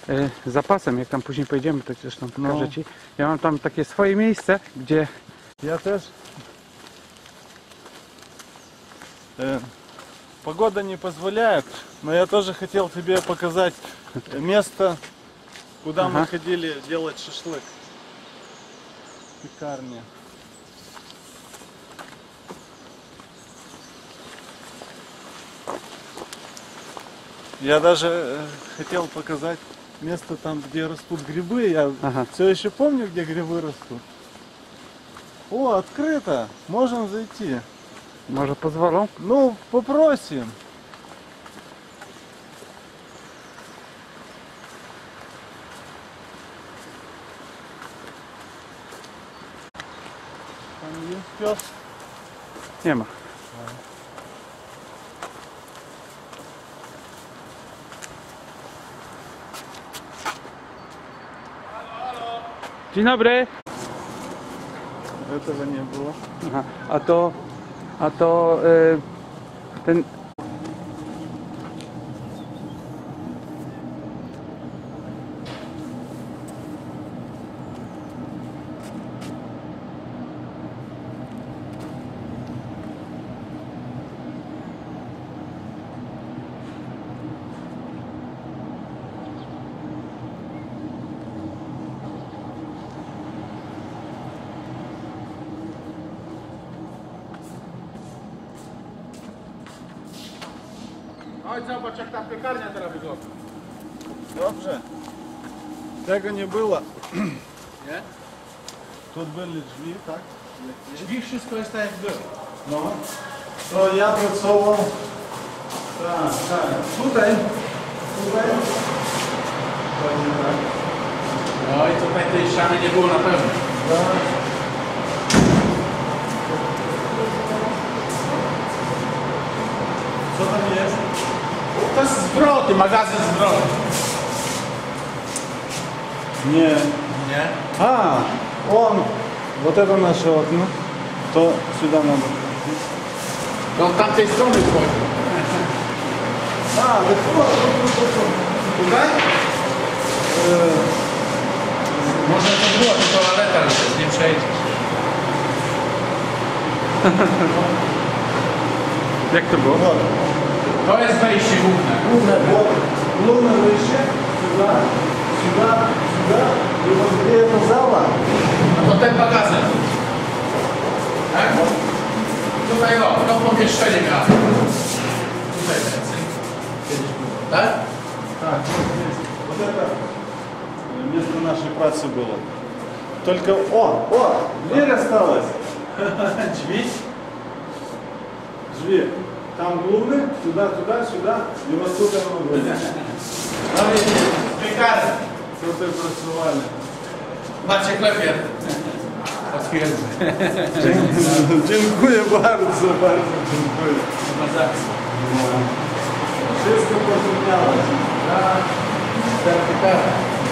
zapasem, jak tam później pojedziemy, to zresztą pokażę Ci. Ja mam tam takie swoje miejsce, gdzie... Ja też. Погода не позволяет, но я тоже хотел тебе показать место, куда мы ходили делать шашлык. Пекарня. Я даже хотел показать место там, где растут грибы. Я все еще помню, где грибы растут. О, открыто! Можем зайти. Może pozwolą? Ну, попросим. Там есть пес? Nie ma. Dzień dobry. Этого не было. Aha. A to ten... Chodź zobacz, jak ta piekarnia teraz wygląda. Dobrze. Tego nie było. Nie? Тут byli drzwi, tak? Drzwi, wszystko jest tak jak było. No. To ja pracował. Tak, tak. Tutaj. Tutaj. Pewnie tak. No i tutaj tej ściany nie było na pewno. Tak. Co tam jest? To jest zwroty, magazyn zwroty. Nie. Nie? А, он, вот это наше окно, то сюда надо. To od tamtej strony wchodzi. А, так вот. Tutaj? Może to było, to toaleta, ale z nim przejdziesz. Jak to było? Вот. To jest wejście główne. Вот. Луна выше, сюда, сюда, сюда. И вот где эта зала? No to ten magazyn. Tak? Tutaj o, to pomieszczenie miałem. Tutaj więcej. Kiedyś było, tak? Так, вот здесь. Вот это место нашей працы было. Только, о, дверь осталась. Drzwi? Дверь. Там глубины, туда, сюда. И вот тут оно будет. No wiecie, piekarnia. Tutaj pracowali. Macie klepie. Potwierdzę. Dziękuję bardzo, bardzo dziękuję. Wszystko pozmieniałeś. Tak, certyfikat.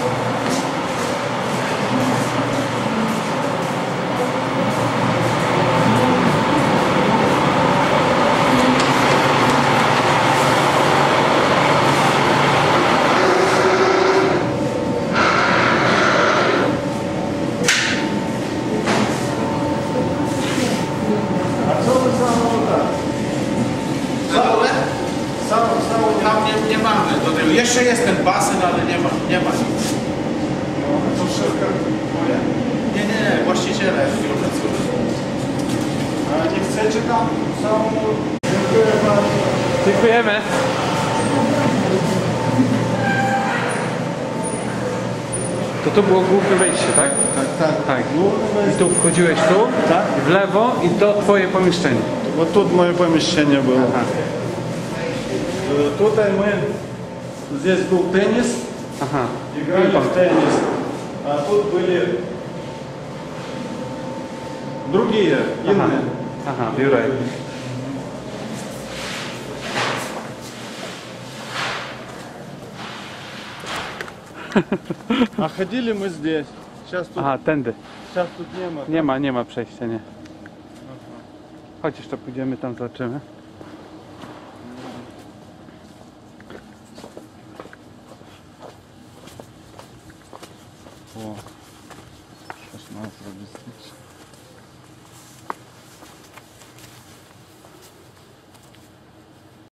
A co to samo tak? Na dole? Samo Tam nie mamy do tyłu. Jeszcze jest ten basen, ale nie ma nic. To wszystko moje? Nie, właściciele biurowcy. A nie chcecie tam samą? Dziękuję bardzo. Dziękujemy. To było główne wejście, tak? Tak. I tu wchodziłeś tu, Tak. w lewo i to twoje pomieszczenie. Вот тут мое помещение было. Tutaj мы, здесь был теннис, Aha. играли в теннис. А тут были другие, инные. Aha, biura. А ходили мы здесь. Сейчас тут, Aha, tędy. сейчас тут не ma. Nie ma przejścia, nie. Chodź jeszcze pójdziemy tam, zobaczymy. О, 16 робить.